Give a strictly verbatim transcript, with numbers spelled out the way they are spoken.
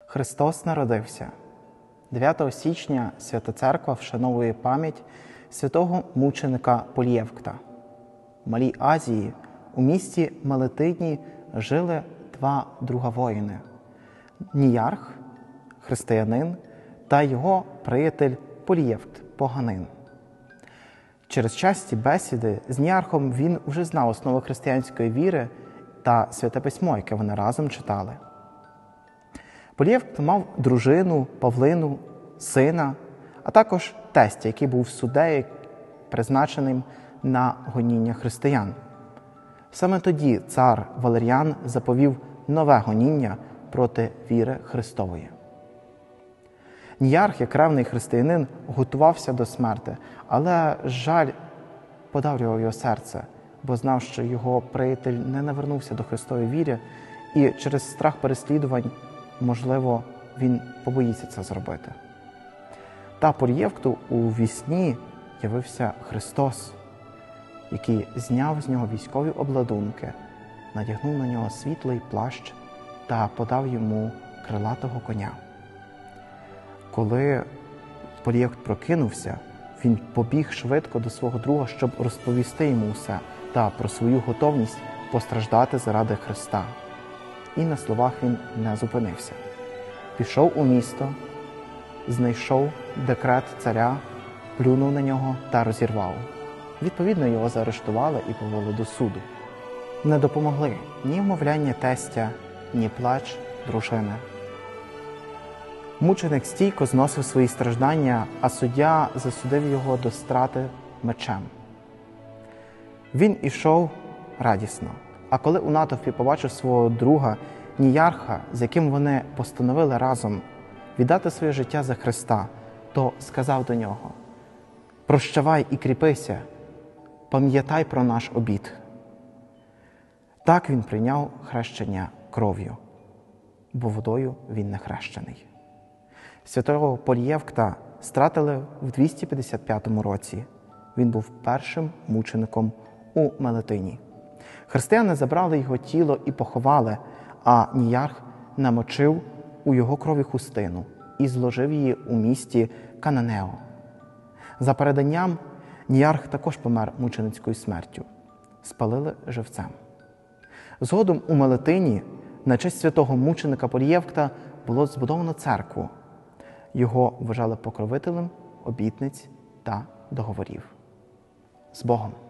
Христос народився. дев'ятого січня Свята Церква вшановує пам'ять святого мученика Полієвкта. В Малій Азії у місті Мелитині жили два друга воїни – Ніярх, християнин, та його приятель Полієвкт, поганин. Через часті бесіди з Ніярхом він вже знав основи християнської віри та Святе Письмо, яке вони разом читали. Полієвкт мав дружину, Павлину, сина, а також тестя, який був суддею, призначеним на гоніння християн. Саме тоді цар Валеріан заповів нове гоніння проти віри Христової. Ніярх, як ревний християнин, готувався до смерти, але жаль подавлював його серце, бо знав, що його приятель не навернувся до Христової віри, і через страх переслідувань, можливо, він побоїться це зробити. Та Полієвкту у вісні явився Христос, який зняв з нього військові обладунки, надягнув на нього світлий плащ та подав йому крилатого коня. Коли Полієвкт прокинувся, він побіг швидко до свого друга, щоб розповісти йому все та про свою готовність постраждати заради Христа. І на словах він не зупинився. Пішов у місто, знайшов декрет царя, плюнув на нього та розірвав. Відповідно, його заарештували і повели до суду. Не допомогли ні вмовляння тестя, ні плач дружини. Мученик стійко зносив свої страждання, а суддя засудив його до страти мечем. Він ішов радісно, а коли у натовпі побачив свого друга Ніярха, з яким вони постановили разом віддати своє життя за Христа, то сказав до нього: «Прощавай і кріпися, пам'ятай про наш обід». Так він прийняв хрещення кров'ю, бо водою він не хрещений. Святого Полієвкта стратили в двісті п'ятдесят п'ятому році. Він був першим мучеником у Мелитині. Християни забрали його тіло і поховали, а Ніярх намочив у його крові хустину і зложив її у місті Кананео. За переданням, Ніярх також помер мученицькою смертю. Спалили живцем. Згодом у Мелитині на честь святого мученика Полієвкта було збудовано церкву. Його вважали покровителем обітниць та договорів. З Богом!